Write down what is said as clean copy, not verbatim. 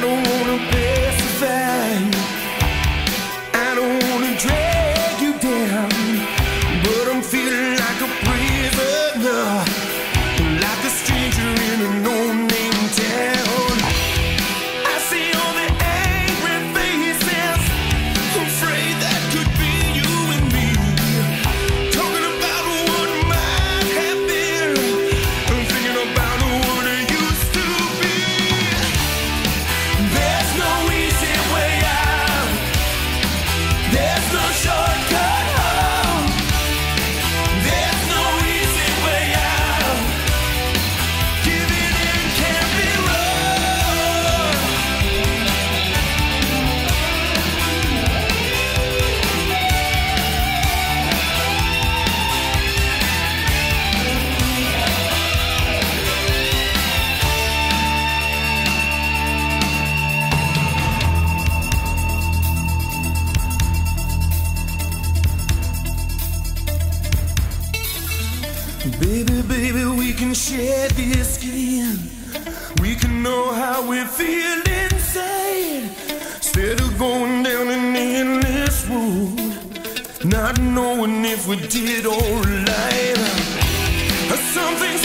don't wanna pacify you, I don't wanna drag you down, but I'm feeling like a prisoner, like a stranger in a no-name town. I see all the angry faces, afraid that could be you and me, talking about what might have been, and thinking about what it used to be. There's no easy way out, there's no shortcut home, there's no easy way out, giving in can't be wrong. Baby, baby, we can share this skin. We can know how we feel inside, instead of going down an endless road, not knowing if we did alright. Something